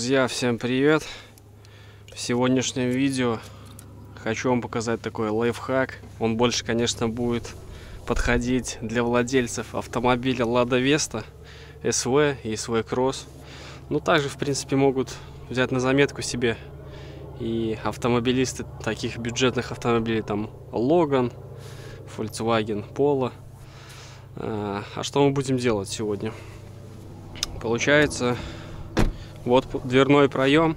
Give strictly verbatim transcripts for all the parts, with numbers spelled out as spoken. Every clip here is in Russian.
Друзья, всем привет! В сегодняшнем видео хочу вам показать такой лайфхак. Он больше, конечно, будет подходить для владельцев автомобиля Lada Vesta эс ви и эс ви Cross. Но также, в принципе, могут взять на заметку себе и автомобилисты таких бюджетных автомобилей, там Logan, Volkswagen Polo. А что мы будем делать сегодня? Получается, вот дверной проем.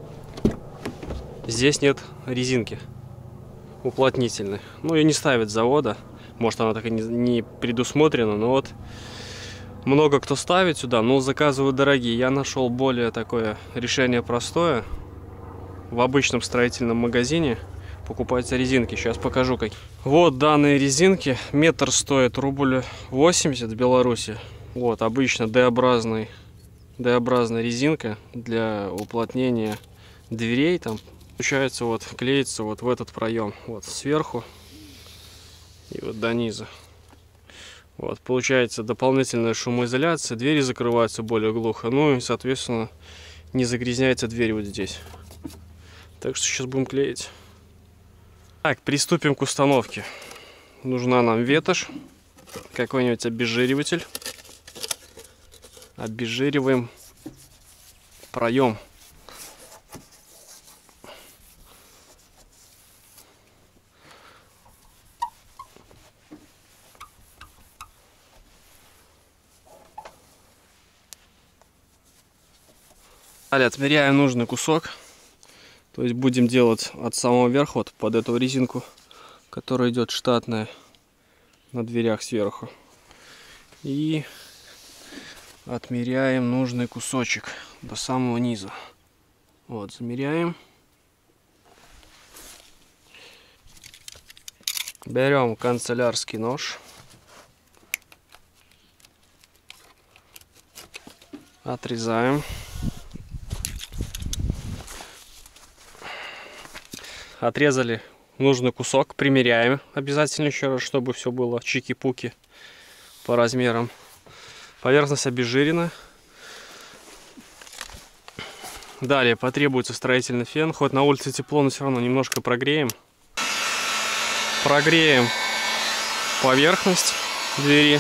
Здесь нет резинки уплотнительной. Ну, ее не ставят с завода. Может, она так и не предусмотрена. Но вот много кто ставит сюда, но заказывают дорогие. Я нашел более такое решение простое. В обычном строительном магазине покупаются резинки. Сейчас покажу как. Вот данные резинки. Метр стоит рубль восемьдесят в Беларуси. Вот обычно D-образный, D-образная резинка для уплотнения дверей. Там получается вот клеится вот в этот проем. Вот сверху и вот до низа. Вот получается дополнительная шумоизоляция. Двери закрываются более глухо. Ну и соответственно не загрязняется дверь вот здесь. Так что сейчас будем клеить. Так, приступим к установке. Нужна нам ветошь, какой-нибудь обезжириватель. Обезжириваем проем. Далее отмеряем нужный кусок. То есть будем делать от самого верха, вот под эту резинку, которая идет штатная на дверях сверху. И отмеряем нужный кусочек до самого низа. Вот, замеряем. Берем канцелярский нож. Отрезаем. Отрезали нужный кусок, примеряем обязательно еще раз, чтобы все было чики-пуки по размерам. Поверхность обезжирена. Далее потребуется строительный фен. Хоть на улице тепло, но все равно немножко прогреем. Прогреем поверхность двери.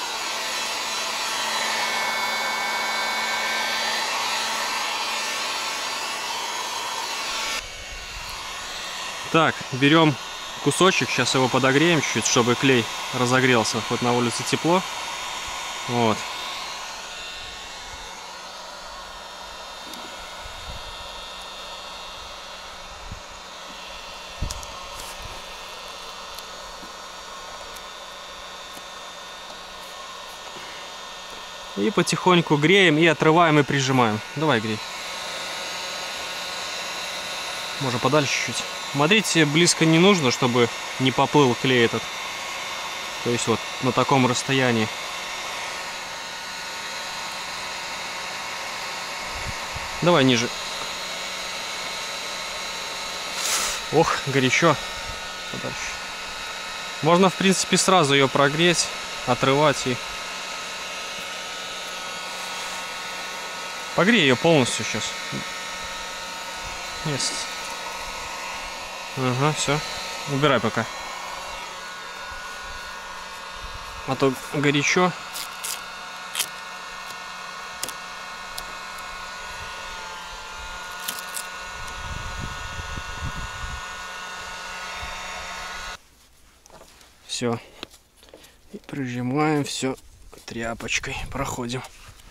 Так, берем кусочек, сейчас его подогреем чуть-чуть, чтобы клей разогрелся. Хоть на улице тепло. Вот. И потихоньку греем и отрываем и прижимаем. Давай грей. Можно подальше чуть-чуть. Смотрите, близко не нужно, чтобы не поплыл клей этот. То есть вот на таком расстоянии. Давай ниже. Ох, горячо. Подальше. Можно, в принципе, сразу ее прогреть, отрывать и... Погрей ее полностью сейчас. Есть. Ага, все. Убирай пока. А то горячо. Все. И прижимаем все тряпочкой. Проходим.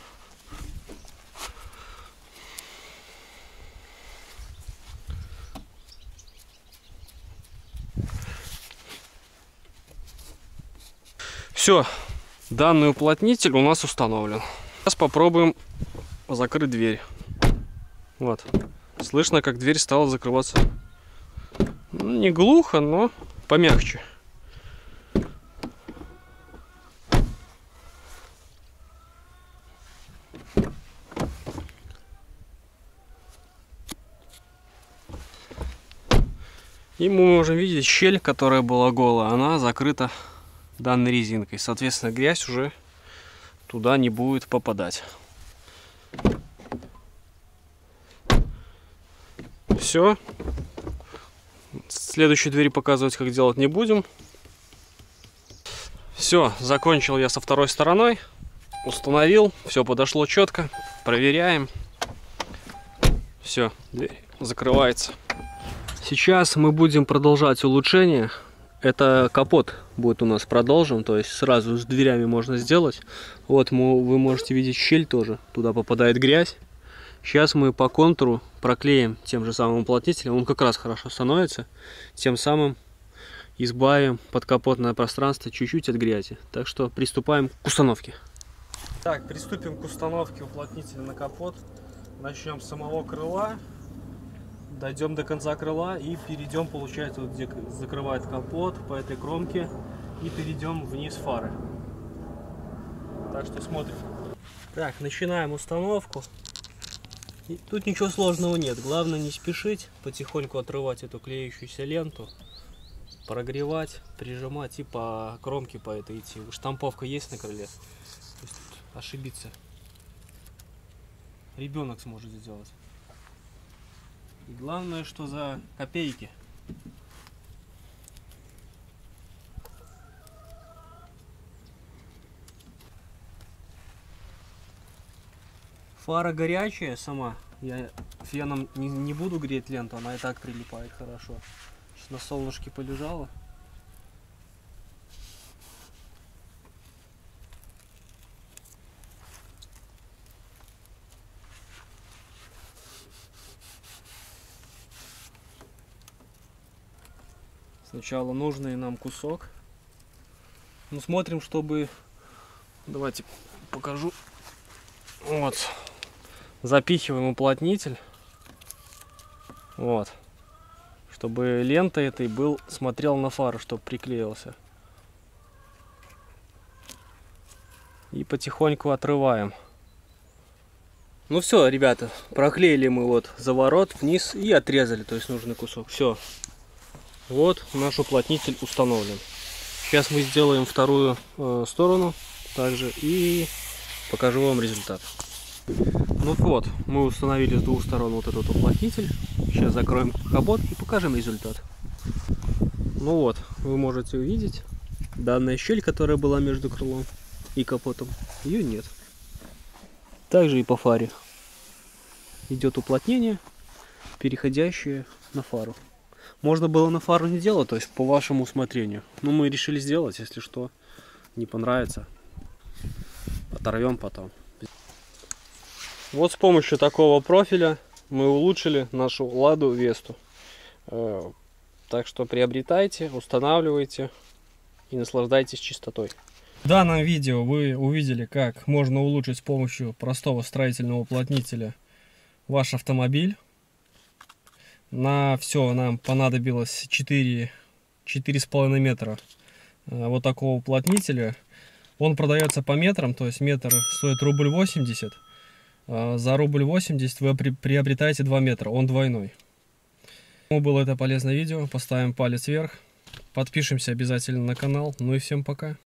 Все, данный уплотнитель у нас установлен. Сейчас попробуем закрыть дверь. Вот. Слышно, как дверь стала закрываться. Ну, не глухо, но помягче. И мы можем видеть щель, которая была голая, она закрыта данной резинкой. Соответственно, грязь уже туда не будет попадать. Все. Следующую дверь показывать, как делать, не будем. Все, закончил я со второй стороной. Установил, все подошло четко. Проверяем. Все, дверь закрывается. Сейчас мы будем продолжать улучшение. Это капот будет у нас продолжен, то есть сразу с дверями можно сделать. Вот мы, вы можете видеть щель тоже, туда попадает грязь. Сейчас мы по контуру проклеим тем же самым уплотнителем, он как раз хорошо становится. Тем самым избавим подкапотное пространство чуть-чуть от грязи. Так что приступаем к установке. Так, приступим к установке уплотнителя на капот. Начнем с самого крыла. Дойдем до конца крыла и перейдем, получается, вот где закрывает капот, по этой кромке, и перейдем вниз фары. Так что смотрим. Так, начинаем установку. И тут ничего сложного нет. Главное не спешить, потихоньку отрывать эту клеющуюся ленту, прогревать, прижимать и по кромке по этой идти. Штамповка есть на крыле. То есть ошибиться ребенок сможет сделать. И главное, что за копейки. Фара горячая сама. Я феном не, не буду греть ленту, она и так прилипает хорошо. Сейчас на солнышке полежала. Сначала нужный нам кусок. Ну, смотрим, чтобы... Давайте покажу. Вот. Запихиваем уплотнитель. Вот. Чтобы лента этой был, смотрел на фару, чтобы приклеился. И потихоньку отрываем. Ну все, ребята, проклеили мы вот заворот вниз и отрезали, то есть нужный кусок. Все. Вот наш уплотнитель установлен. Сейчас мы сделаем вторую э, сторону также и покажу вам результат. Ну вот, мы установили с двух сторон вот этот уплотнитель. Сейчас закроем капот и покажем результат. Ну вот, вы можете увидеть данная щель, которая была между крылом и капотом, ее нет. Также и по фаре идет уплотнение, переходящее на фару. Можно было на фару не делать, то есть по вашему усмотрению. Но мы решили сделать, если что, не понравится, оторвем потом. Вот с помощью такого профиля мы улучшили нашу Ладу Весту. Так что приобретайте, устанавливайте и наслаждайтесь чистотой. В данном видео вы увидели, как можно улучшить с помощью простого строительного уплотнителя ваш автомобиль. На все нам понадобилось четыре с половиной метра вот такого уплотнителя. Он продается по метрам, то есть метр стоит рубль восемьдесят. За рубль восемьдесят вы приобретаете два метра, он двойной. Кому было это полезное видео, поставим палец вверх. Подпишемся обязательно на канал. Ну и всем пока.